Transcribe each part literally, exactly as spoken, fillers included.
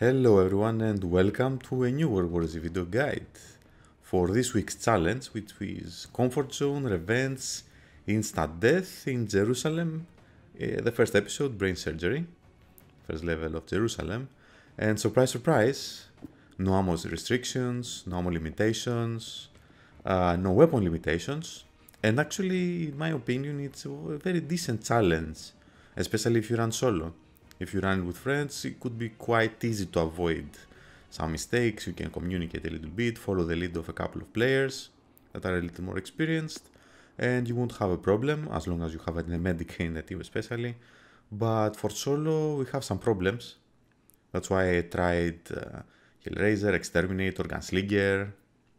Hello everyone and welcome to a new World War Z video guide for this week's challenge, which is Comfort Zone, Revenge, Instant Death in Jerusalem, uh, the first episode, Brain Surgery, first level of Jerusalem, and surprise surprise, no ammo restrictions, no ammo limitations, uh, no weapon limitations, and actually in my opinion it's a very decent challenge, especially if you run solo. If you run with friends, it could be quite easy to avoid some mistakes. You can communicate a little bit, follow the lead of a couple of players that are a little more experienced, and you won't have a problem as long as you have a medic in the team especially. But for solo, we have some problems. That's why I tried uh, Hellraiser, Exterminator, Gunslinger.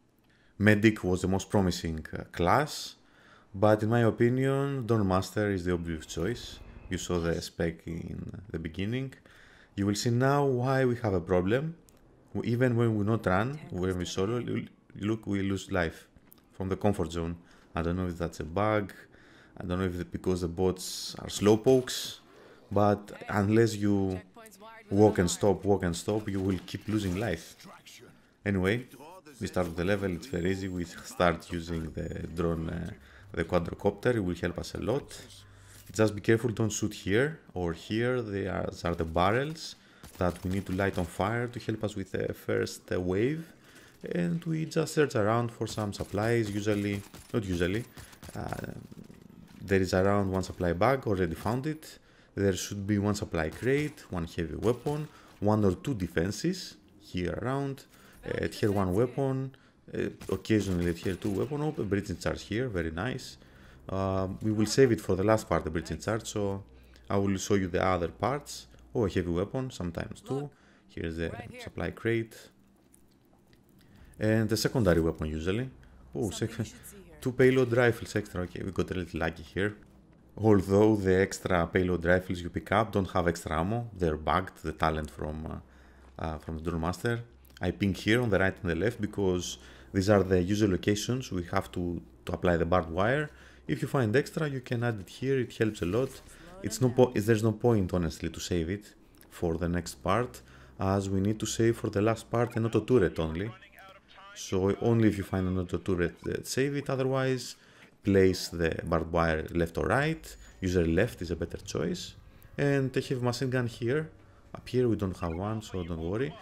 Medic was the most promising uh, class, but in my opinion, Dawnmaster is the obvious choice. You saw the spec in the beginning. You will see now why we have a problem. Even when we not run, when we solo, look, we lose life from the comfort zone. I don't know if that's a bug. I don't know if it's because the bots are slowpokes. But unless you walk and stop, walk and stop, you will keep losing life. Anyway, we start with the level. It's very easy. We start using the drone, uh, the quadrocopter. It will help us a lot. Just be careful, don't shoot here or here. These are, are the barrels that we need to light on fire to help us with the first uh, wave. And we just search around for some supplies, usually, not usually. Uh, there is around one supply bag, already found it. There should be one supply crate, one heavy weapon, one or two defenses here around. Uh, here one weapon, uh, occasionally here two weapon, oh, a bridge in charge here, very nice. Uh, we will save it for the last part, the bridge in charge, so I will show you the other parts. Oh, a heavy weapon, sometimes too. Here's the supply crate. And the secondary weapon usually. Oh, two payload rifles extra. Okay, we got a little lucky here. Although the extra payload rifles you pick up don't have extra ammo, they're bugged, the talent from, uh, uh, from the Dawnmaster. I ping here on the right and the left because these are the usual locations we have to, to apply the barbed wire. If you find extra, you can add it here, it helps a lot. It's no po there's no point, honestly, to save it for the next part, as we need to save for the last part an auto turret only. So only if you find an auto turret, uh, save it, otherwise place the barbed wire left or right. Usually left is a better choice. And I have machine gun here. Up here we don't have one, so don't worry.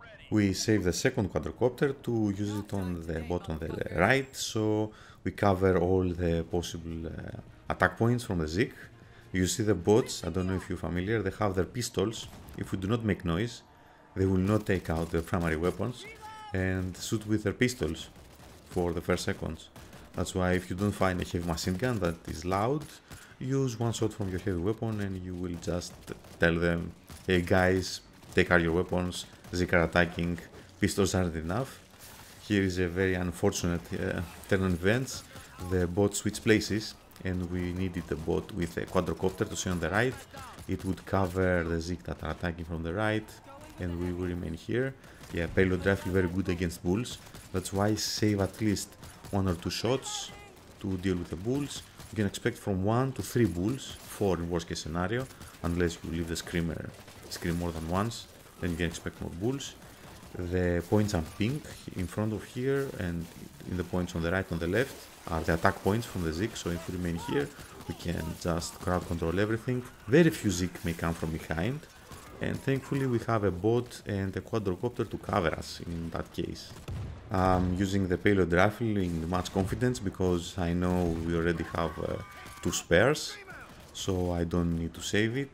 We save the second quadrocopter to use it on the bot on the right, so we cover all the possible uh, attack points from the Zik. You see the bots, I don't know if you're familiar, they have their pistols. If we do not make noise, they will not take out their primary weapons and shoot with their pistols for the first seconds. That's why if you don't find a heavy machine gun that is loud, use one shot from your heavy weapon and you will just tell them, hey guys, take out your weapons, Zik are attacking, pistols aren't enough. Here is a very unfortunate uh, turn on events. The bot switched places and we needed the bot with a quadrocopter to stay on the right. It would cover the Zik that are attacking from the right and we will remain here. Yeah, payload rifle very good against bulls. That's why save at least one or two shots to deal with the bulls. You can expect from one to three bulls, four in worst case scenario, unless you leave the screamer scream more than once. Then you can expect more bulls. The points I'm pink in front of here and in the points on the right and the left are the attack points from the Zik, so if we remain here we can just crowd control everything. Very few Zik may come from behind and thankfully we have a bot and a quadrocopter to cover us in that case. I'm using the payload rifle in much confidence because I know we already have uh, two spares, so I don't need to save it.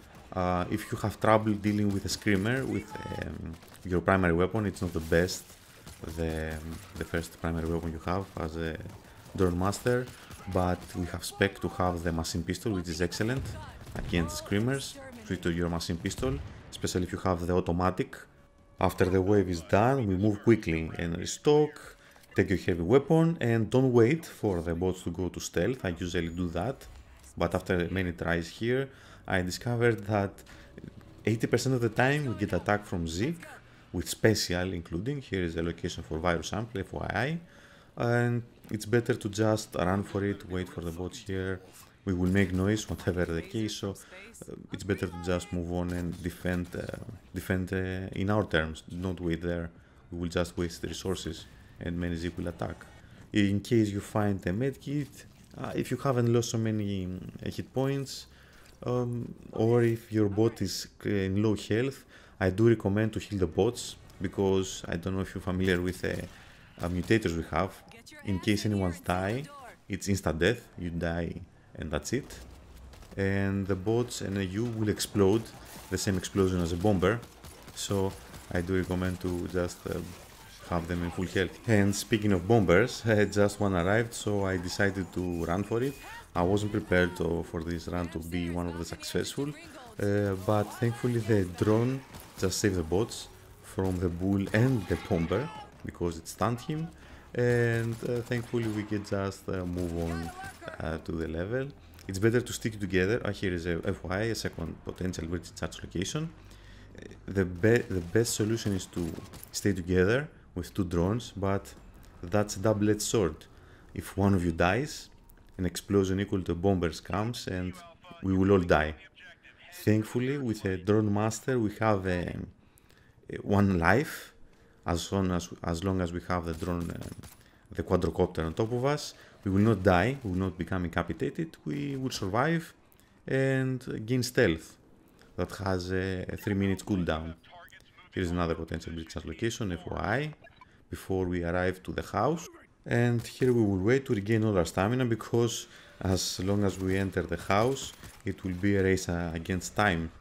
Uh, if you have trouble dealing with a screamer with um, your primary weapon, it's not the best, the, the first primary weapon you have as a Dawnmaster, but we have spec to have the machine pistol, which is excellent against screamers. Switch to your machine pistol, especially if you have the automatic. After the wave is done, we move quickly and restock, take your heavy weapon and don't wait for the bots to go to stealth. I usually do that, but after many tries here, I discovered that eighty percent of the time we get attacked from Zik, with special including. Here is the location for virus sample, F Y I, and it's better to just run for it, wait for the bots here. we will make noise, whatever the case, so uh, it's better to just move on and defend, uh, defend uh, in our terms, not wait there. We will just waste the resources and many Zeke will attack. In case you find a medkit, uh, if you haven't lost so many uh, hit points, um, or if your bot is in low health, I do recommend to heal the bots, because I don't know if you're familiar with the uh, mutators we have. In case anyone's die, it's instant death, you die and that's it. And the bots and you will explode, the same explosion as a bomber, so I do recommend to just uh, have them in full health. And speaking of bombers, just one arrived, so I decided to run for it. I wasn't prepared to, for this run to be one of the successful, uh, but thankfully the drone just saved the bots from the bull and the bomber, because it stunned him, and uh, thankfully we can just uh, move on uh, to the level. It's better to stick together. Uh, here is a F Y I, a second potential vertical charge location. The, be the best solution is to stay together with two drones, but that's a double-edged sword. If one of you dies, an explosion equal to bombers comes and we will all die. Thankfully, with a drone master, we have a, a one life, as long as, as long as we have the drone, uh, the quadrocopter on top of us. We will not die, we will not become incapacitated, we will survive and gain stealth that has a, a three minutes cooldown. Here's another potential breach location, F Y I, before we arrive to the house. And here we will wait to regain all our stamina, because as long as we enter the house, it will be a race uh, against time.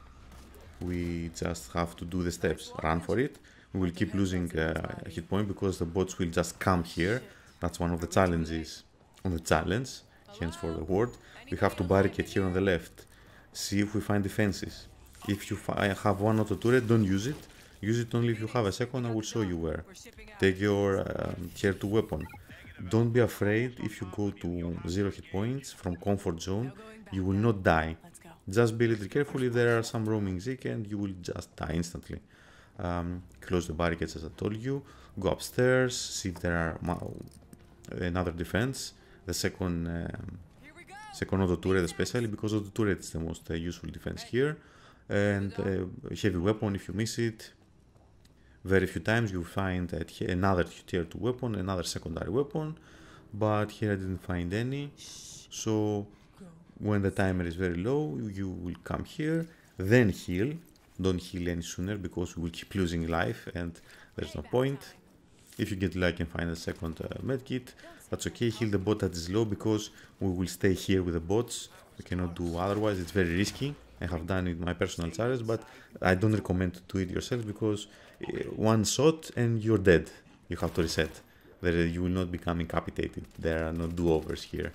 We just have to do the steps, run for it. We will keep losing uh, a hit point because the bots will just come here. That's one of the challenges on the challenge, hence for the word. We have to barricade here on the left. See if we find defenses. If you fi have one auto turret, don't use it. Use it only if you have a second. I will show you where. Take your um, tier two weapon. Don't be afraid if you go to zero hit points from comfort zone, you will not die. Just be a little careful if there are some roaming Zeke and you will just die instantly. Um, close the barricades as I told you, go upstairs, see if there are another defense, the second um, second auto turret especially, because auto turret is the most uh, useful defense here, and uh, heavy weapon if you miss it. Very few times you find that another tier two weapon, another secondary weapon, but here I didn't find any. So when the timer is very low, you will come here, then heal. Don't heal any sooner because we will keep losing life and there's no point. If you get lucky and find a second uh, medkit, that's okay. Heal the bot that is low because we will stay here with the bots. We cannot do otherwise, it's very risky. I have done it in my personal challenges, but I don't recommend to do it yourself because uh, one shot and you're dead. You have to reset. There, you will not become incapacitated. There are no do-overs here.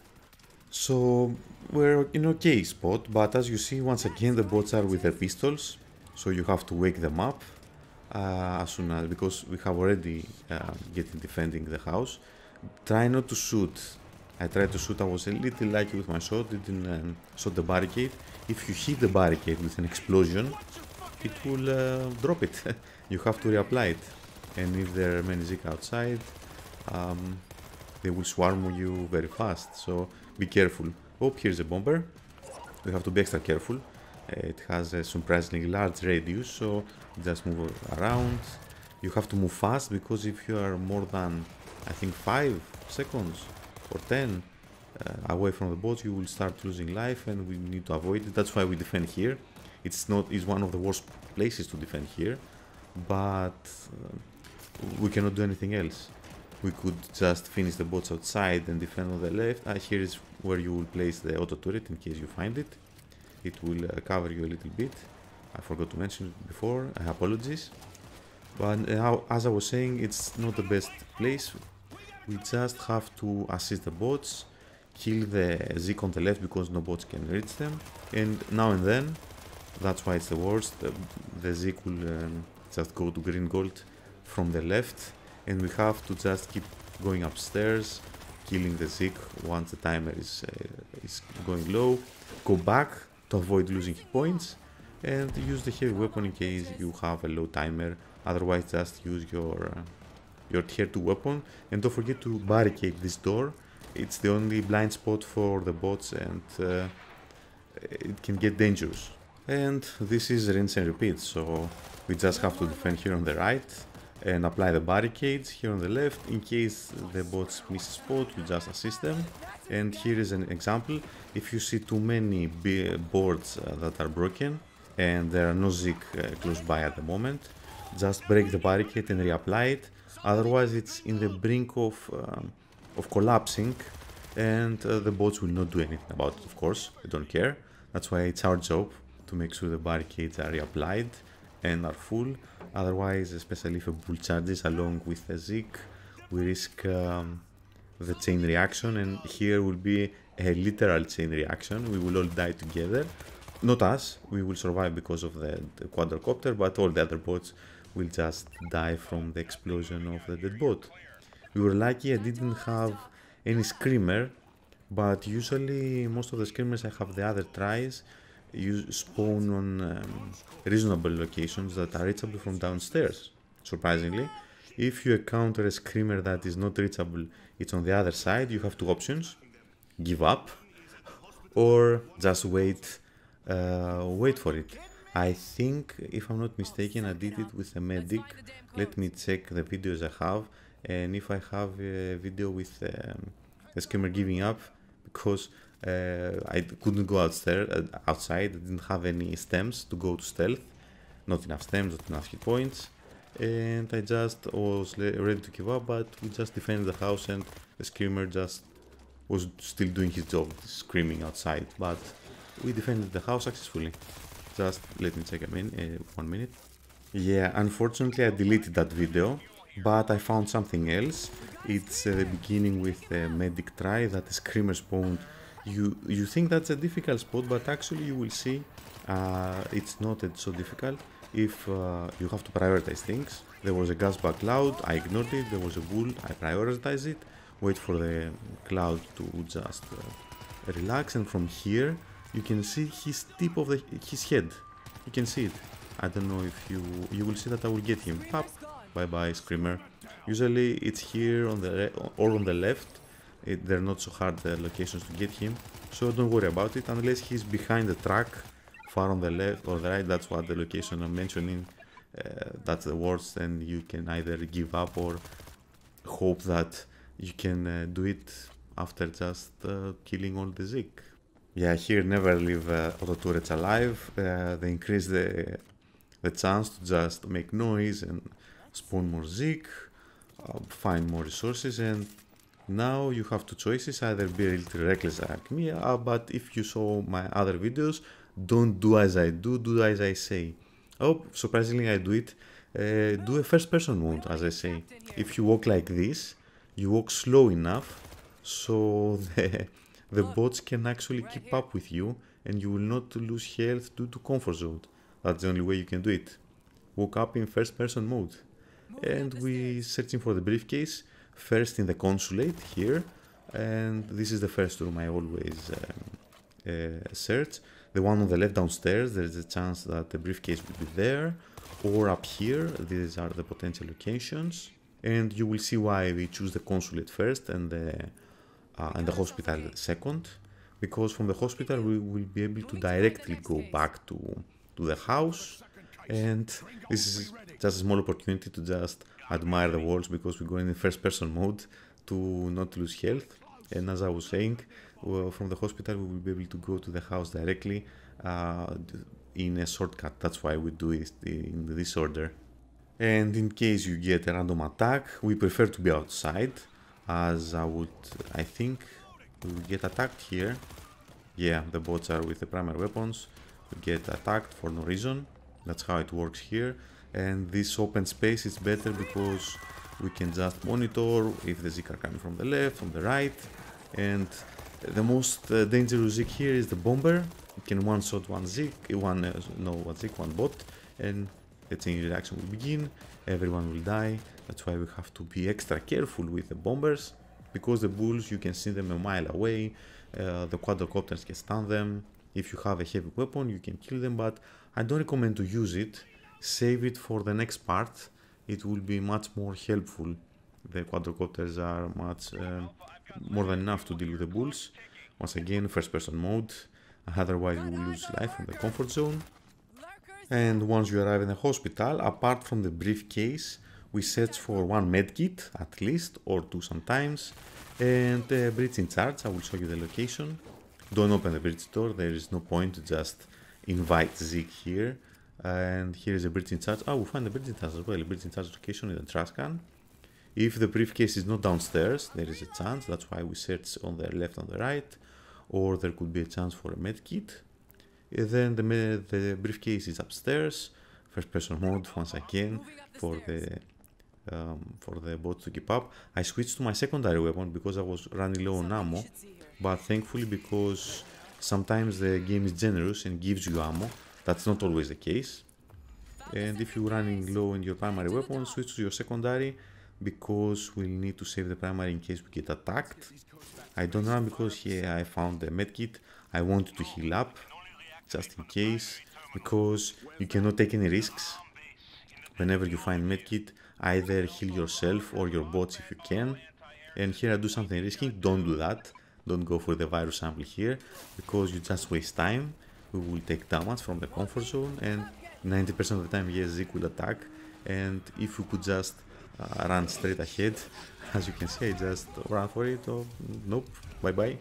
So we're in okay spot, but as you see, once again the bots are with their pistols, so you have to wake them up uh, as soon as, because we have already uh, getting defending the house. Try not to shoot. I tried to shoot, I was a little lucky with my shot, didn't um, shot the barricade. If you hit the barricade with an explosion, it will uh, drop it. You have to reapply it. And if there are many Zeke outside, um, they will swarm you very fast, so be careful. Oh, here's a bomber. We have to be extra careful. Uh, it has a surprisingly large radius, so just move around. You have to move fast, because if you are more than, I think, five seconds or ten uh, away from the bots, you will start losing life, and we need to avoid it. That's why we defend here. It's not, it's one of the worst places to defend here, but uh, we cannot do anything else. We could just finish the bots outside and defend on the left. Ah, here is where you will place the auto turret in case you find it. It will uh, cover you a little bit. I forgot to mention it before. I apologies. But uh, as I was saying, it's not the best place. We just have to assist the bots, kill the Zeke on the left because no bots can reach them. And now and then, that's why it's the worst, the, the Zeke will um, just go to green gold from the left. And we have to just keep going upstairs, killing the Zeke once the timer is, uh, is going low. Go back to avoid losing hit points, and use the heavy weapon in case you have a low timer. Otherwise, just use your uh, your tier two weapon, and don't forget to barricade this door. It's the only blind spot for the bots, and uh, it can get dangerous. And this is rinse and repeat, so we just have to defend here on the right and apply the barricades here on the left. In case the bots miss a spot, we just assist them. And here is an example. If you see too many boards uh, that are broken and there are no Zeke uh, close by at the moment, just break the barricade and reapply it. Otherwise it's in the brink of, um, of collapsing, and uh, the bots will not do anything about it, of course. They don't care. That's why it's our job to make sure the barricades are reapplied and are full. Otherwise, especially if a bull charges along with a Zeke, we risk um, the chain reaction, and here will be a literal chain reaction. We will all die together. Not us, we will survive because of the, the quadrocopter, but all the other bots will just die from the explosion of the dead bot. We were lucky I didn't have any screamer, but usually most of the screamers I have the other tries you spawn on um, reasonable locations that are reachable from downstairs. Surprisingly, if you encounter a screamer that is not reachable, it's on the other side, you have two options: give up or just wait uh, wait for it. I think, if I'm not mistaken, I did it with a medic. Let me check the videos I have, and if I have a video with um, a screamer giving up because uh, I couldn't go outstairs, uh, outside, I didn't have any stems to go to stealth, not enough stems, not enough hit points, and I just was ready to give up, but we just defended the house and the screamer just was still doing his job, screaming outside, but we defended the house successfully. Just let me check a minute, uh, one minute. Yeah, unfortunately I deleted that video, but I found something else. It's uh, the beginning with a medic try that the screamer spawned. You you think that's a difficult spot, but actually you will see uh, it's not so difficult if uh, you have to prioritize things. There was a gas bug cloud, I ignored it. There was a bull, I prioritized it. Wait for the cloud to just uh, relax, and from here you can see his tip of the his head. You can see it. I don't know if you you will see that I will get him. Pop. Bye bye, screamer. Usually it's here on the or on the left. It, they're not so hard the locations to get him, so don't worry about it unless he's behind the truck, far on the left or the right. That's what the location I'm mentioning. Uh, that's the worst, and you can either give up or hope that you can uh, do it after just uh, killing all the Zeke. Yeah, here never leave uh, auto turrets alive. Uh, they increase the the chance to just make noise and spawn more Zeke, uh, find more resources, and now you have two choices: either be a little reckless like me, uh, but if you saw my other videos, don't do as I do, do as I say. Oh, surprisingly I do it. Uh, do a first person mode, as I say. If you walk like this, you walk slow enough so the, the bots can actually keep up with you and you will not lose health due to comfort zone. That's the only way you can do it. Walk up in first person mode. And we searching for the briefcase, first in the consulate here, and this is the first room I always um, uh, search. The one on the left downstairs, there is a chance that the briefcase will be there, or up here. These are the potential locations, and you will see why we choose the consulate first and the uh, and the hospital second, because from the hospital we will be able to directly go back to to the house. And this is just a small opportunity to just admire the walls, because we're going in first person mode to not lose health. And as I was saying, well, from the hospital we will be able to go to the house directly uh, in a shortcut. That's why we do it in this order. And in case you get a random attack, we prefer to be outside, as I would, I think we will get attacked here. Yeah, the bots are with the primary weapons. We get attacked for no reason. That's how it works here. And this open space is better because we can just monitor if the Zeke are coming from the left, from the right. And the most uh, dangerous Zeke here is the bomber. You can one shot one Zeke, one uh, no one Zeke, one bot, and the chain reaction will begin. Everyone will die. That's why we have to be extra careful with the bombers, because the bulls, you can see them a mile away. Uh, the quadrocopters can stun them. If you have a heavy weapon, you can kill them, but I don't recommend to use it. Save it for the next part. It will be much more helpful. The quadrocopters are much uh, more than enough to deal with the bulls. Once again, first person mode. otherwise you will lose life from the comfort zone. And once you arrive in the hospital, apart from the briefcase, we search for one medkit at least, or two sometimes, and a bridge in charge. I will show you the location. Don't open the bridge door, there is no point to just invite Zeke here. And here is a bridge in charge. Oh, we find the bridge in charge as well, a bridge in charge location in the trash can. If the briefcase is not downstairs, there is a chance, that's why we search on the left and the right, or there could be a chance for a medkit. Then the, the briefcase is upstairs, first person mode once again for the um, for the bots to keep up. I switched to my secondary weapon because I was running low on ammo, but thankfully because sometimes the game is generous and gives you ammo, that's not always the case. And if you're running low in your primary weapon, switch to your secondary because we'll need to save the primary in case we get attacked. I don't run because here I found the medkit. I wanted to heal up just in case, because you cannot take any risks. Whenever you find medkit, either heal yourself or your bots if you can. And here I do something risky, don't do that. Don't go for the virus sample here, because you just waste time. We will take damage from the comfort zone, and ninety percent of the time, yes, Zeke will attack. And if we could just uh, run straight ahead, as you can see, I just ran for it, or nope, bye bye.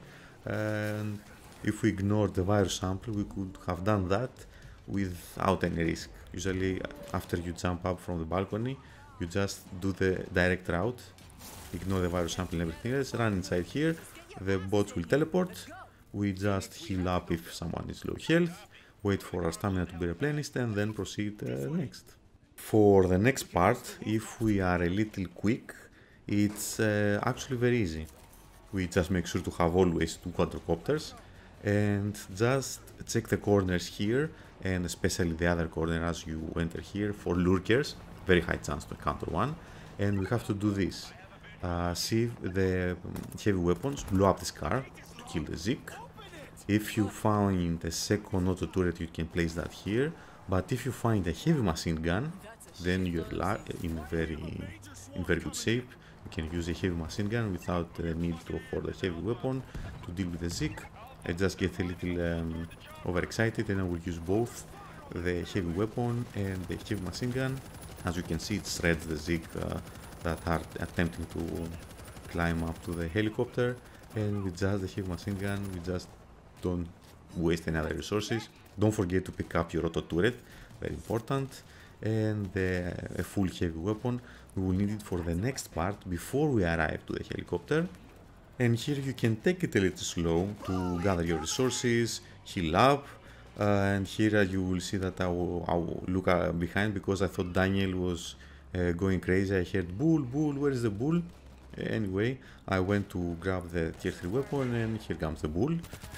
And if we ignore the virus sample, we could have done that without any risk. Usually, after you jump up from the balcony, you just do the direct route, ignore the virus sample and everything else, run inside here, the bots will teleport, we just heal up if someone is low health, wait for our stamina to be replenished, and then proceed uh, next. For the next part, if we are a little quick, it's uh, actually very easy. We just make sure to have always two quadrocopters, and just check the corners here, and especially the other corner as you enter here for lurkers, very high chance to encounter one. And we have to do this, uh, see the heavy weapons, blow up this car to kill the Zeke. If you find a second auto turret, you can place that here, but if you find a heavy machine gun, then you're in very in very good shape. You can use a heavy machine gun without the need to afford a heavy weapon to deal with the Zeke. I just get a little um, overexcited, and I will use both the heavy weapon and the heavy machine gun. As you can see, it shreds the Zeke uh, that are attempting to climb up to the helicopter, and with just the heavy machine gun, we just don't waste any other resources. Don't forget to pick up your auto turret, very important, and uh, a full heavy weapon. We will need it for the next part before we arrive to the helicopter. And here you can take it a little slow to gather your resources, heal up, uh, and here uh, you will see that I will, I will look uh, behind because I thought Daniel was uh, going crazy. I heard bull, bull, where is the bull? Anyway, I went to grab the tier three weapon, and here comes the bull,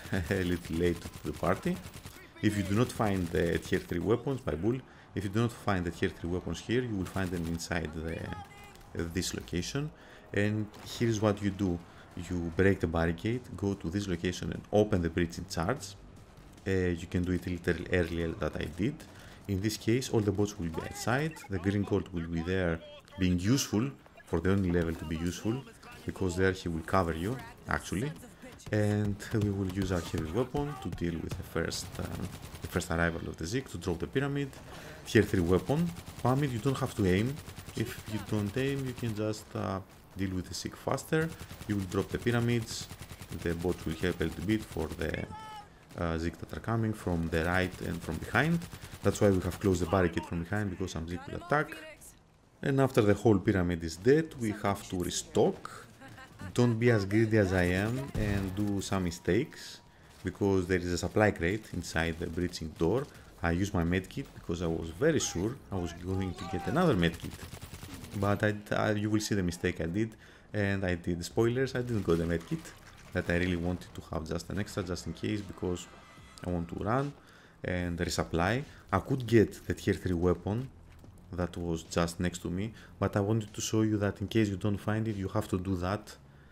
a little late to the party. If you do not find the tier three weapons by bull, if you do not find the tier three weapons here, you will find them inside the, uh, this location. And here's what you do. You break the barricade, go to this location and open the bridge in charge. Uh, you can do it a little earlier that I did. In this case, all the bots will be outside, the green colt will be there being useful, for the only level to be useful, because there he will cover you, actually. And we will use our heavy weapon to deal with the first, uh, the first arrival of the Zeke, to drop the pyramid. Tier three weapon, spam it, you don't have to aim. If you don't aim, you can just uh, deal with the Zeke faster. You will drop the pyramids, the bots will help a little bit for the uh, Zeke that are coming from the right and from behind. That's why we have closed the barricade from behind, because some Zeke will attack. And after the whole pyramid is dead, we have to restock. Don't be as greedy as I am and do some mistakes, because there is a supply crate inside the breaching door. I used my medkit because I was very sure I was going to get another medkit. But I, I, you will see the mistake I did, and I did. Spoilers, I didn't go the medkit that I really wanted to have, just an extra just in case, because I want to run and resupply. I could get the tier three weapon that was just next to me, but I wanted to show you that in case you don't find it, you have to do that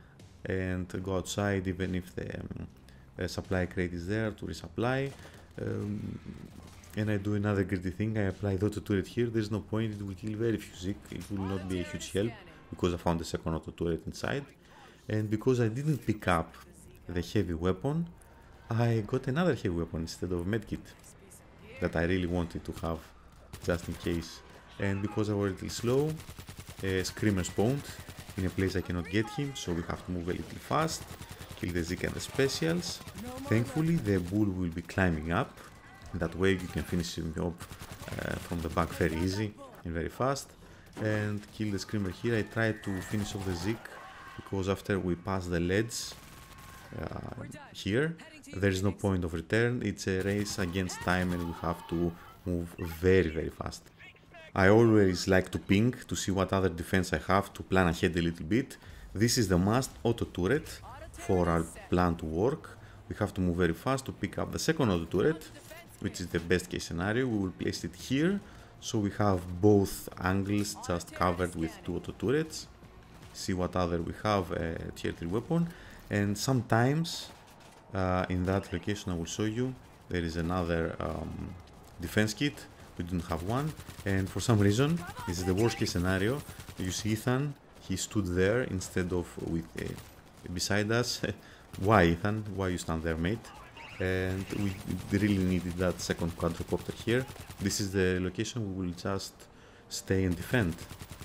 and go outside even if the um, uh, supply crate is there to resupply. Um, and I do another greedy thing, I apply the auto turret here. There's no point, it will kill very few Zeke, it will not be a huge help because I found the second auto turret inside. And because I didn't pick up the heavy weapon, I got another heavy weapon instead of medkit that I really wanted to have just in case. And because I was a little slow, uh, Screamer spawned in a place I cannot get him, so we have to move a little fast, kill the Zeke and the specials. Thankfully the bull will be climbing up, in that way you can finish him up uh, from the back very easy and very fast, and kill the Screamer here. I tried to finish off the Zeke because after we pass the ledge uh, here, there is no point of return. It's a race against time and we have to move very very fast. I always like to ping to see what other defense I have to plan ahead a little bit. This is the must auto turret for our plan to work. We have to move very fast to pick up the second auto turret, which is the best case scenario. We will place it here, so we have both angles just covered with two auto turrets. See what other we have, a tier three weapon, and sometimes uh, in that location I will show you there is another um, defense kit. We didn't have one, and for some reason this is the worst case scenario. You see Ethan, he stood there instead of with uh, beside us. Why, Ethan? Why you stand there, mate? And we really needed that second quadricopter here. This is the location we will just stay and defend.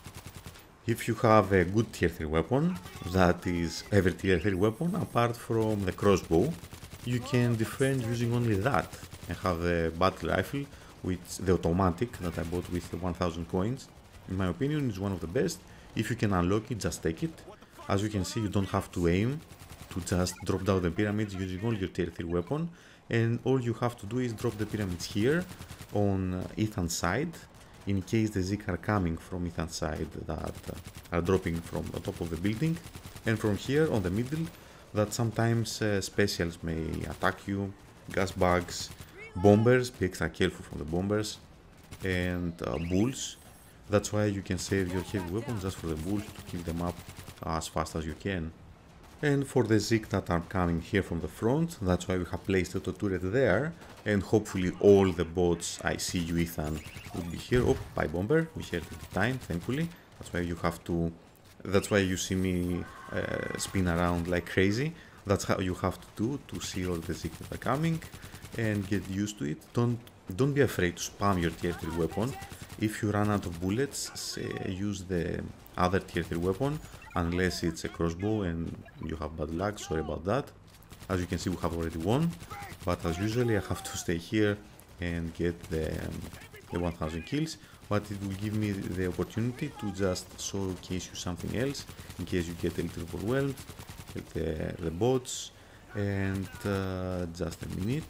If you have a good tier three weapon, that is every tier three weapon apart from the crossbow, you can defend using only that. I have the battle rifle, which the automatic that I bought with one thousand coins. In my opinion, is one of the best. If you can unlock it, just take it. As you can see, you don't have to aim to just drop down the pyramids using all your tier three weapon, and all you have to do is drop the pyramids here on Ethan's side, in case the Zeke are coming from Ethan's side that uh, are dropping from the top of the building, and from here on the middle that sometimes uh, specials may attack you, gas bugs, bombers, be extra careful from the bombers, and uh, bulls. That's why you can save your heavy weapons just for the bulls to kill them up as fast as you can. And for the Zeke that are coming here from the front, that's why we have placed the turret there, and hopefully all the bots, I see you Ethan, will be here. Oh, by bomber, we heard it in time, thankfully. That's why you have to, that's why you see me uh, spin around like crazy. That's how you have to do to see all the Zeke that are coming and get used to it. Don't don't be afraid to spam your tier three weapon. If you run out of bullets, say, use the other tier three weapon, unless it's a crossbow and you have bad luck. Sorry about that. As you can see, we have already won, but as usually I have to stay here and get the, um, the one thousand kills, but it will give me the opportunity to just showcase you something else in case you get a little overwhelmed, like the, the bots, and uh, just a minute.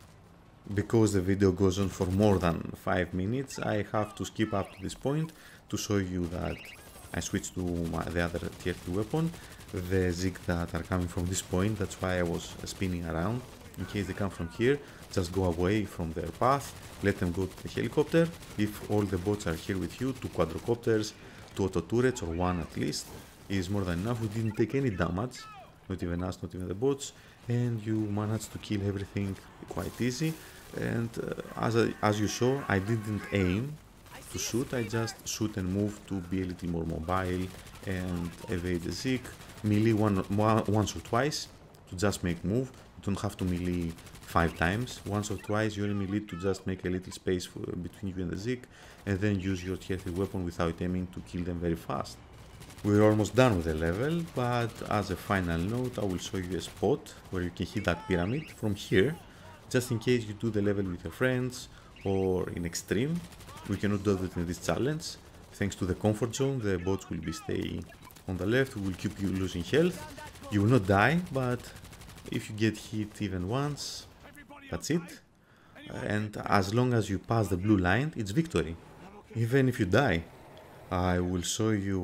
Because the video goes on for more than five minutes, I have to skip up to this point to show you that I switched to my, the other tier two weapon, the Zeke that are coming from this point. That's why I was spinning around. In case they come from here, just go away from their path, let them go to the helicopter. If all the bots are here with you, two quadricopters, two auto turrets, or one at least, is more than enough. We didn't take any damage, not even us, not even the bots, and you managed to kill everything quite easy. And uh, as, I, as you saw, I didn't aim to shoot, I just shoot and move to be a little more mobile and evade the Zeke. Melee one, one, once or twice to just make move. You don't have to melee five times. Once or twice you only melee to just make a little space for, between you and the Zeke, and then use your tier three weapon without aiming to kill them very fast. We're almost done with the level, but as a final note I will show you a spot where you can hit that pyramid from here, just in case you do the level with your friends or in extreme. We cannot do it in this challenge. Thanks to the comfort zone, the bots will be staying on the left, we will keep you losing health. You will not die, but if you get hit even once, that's it. And as long as you pass the blue line, it's victory. Even if you die, I will show you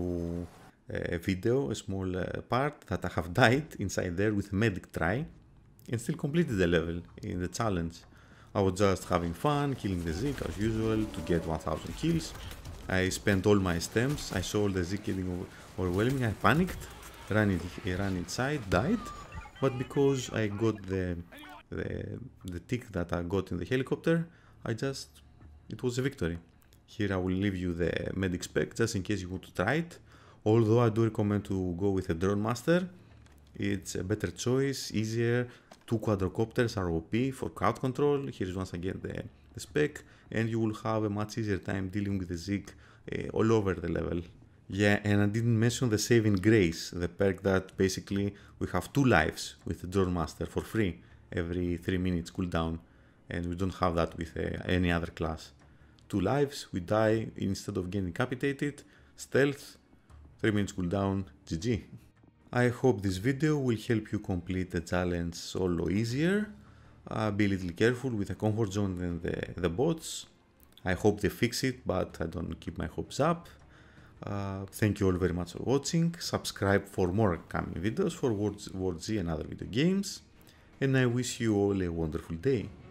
a video, a small uh, part that I have died inside there with a medic try and still completed the level in the challenge. I was just having fun, killing the Zeke as usual to get one thousand kills. I spent all my stems, I saw all the Zeke getting overwhelming, I panicked, ran, it, ran inside, died, but because I got the, the, the tick that I got in the helicopter, I just, it was a victory. Here I will leave you the medic spec just in case you want to try it, although I do recommend to go with a drone master. It's a better choice, easier. Two quadrocopters are O P for crowd control. Here's once again the, the spec, and you will have a much easier time dealing with the Zeke uh, all over the level. Yeah, and I didn't mention the saving grace, the perk that basically we have two lives with the Jornmaster for free every three minutes cooldown, and we don't have that with uh, any other class. Two lives, we die instead of getting decapitated, stealth, three minutes cooldown, G G. I hope this video will help you complete the challenge solo easier. Uh, be a little careful with the comfort zone and the, the bots. I hope they fix it, but I don't keep my hopes up. Uh, thank you all very much for watching. Subscribe for more coming videos for World Z and other video games. And I wish you all a wonderful day.